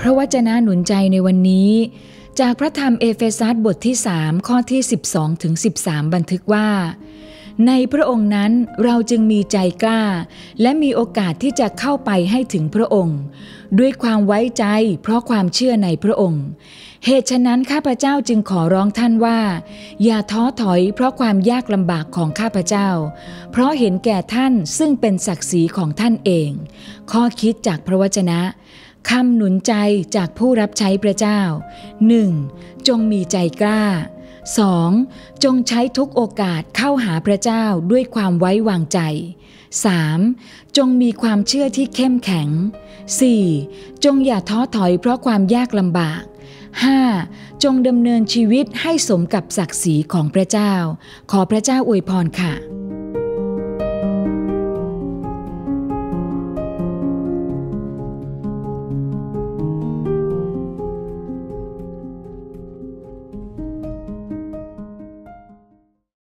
ระวจนะหนุนใจในวันนี้จากพระธรรมเอเฟซัสบทที่3ข้อที่12ถึง13บันทึกว่าในพระองค์นั้นเราจึงมีใจกล้าและมีโอกาสที่จะเข้าไปให้ถึงพระองค์ด้วยความไว้ใจเพราะความเชื่อในพระองค์เหตุฉะนั้นข้าพเจ้าจึงขอร้องท่านว่าอย่าท้อถอยเพราะความยากลำบากของข้าพเจ้าเพราะเห็นแก่ท่านซึ่งเป็นศักดิ์ศรีของท่านเองข้อคิดจากพระวจนะคำหนุนใจจากผู้รับใช้พระเจ้า 1. จงมีใจกล้า 2. จงใช้ทุกโอกาสเข้าหาพระเจ้าด้วยความไว้วางใจ 3. จงมีความเชื่อที่เข้มแข็ง 4. จงอย่าท้อถอยเพราะความยากลำบาก 5. จงดำเนินชีวิตให้สมกับศักดิ์ศรีของพระเจ้าขอพระเจ้าอวยพรค่ะ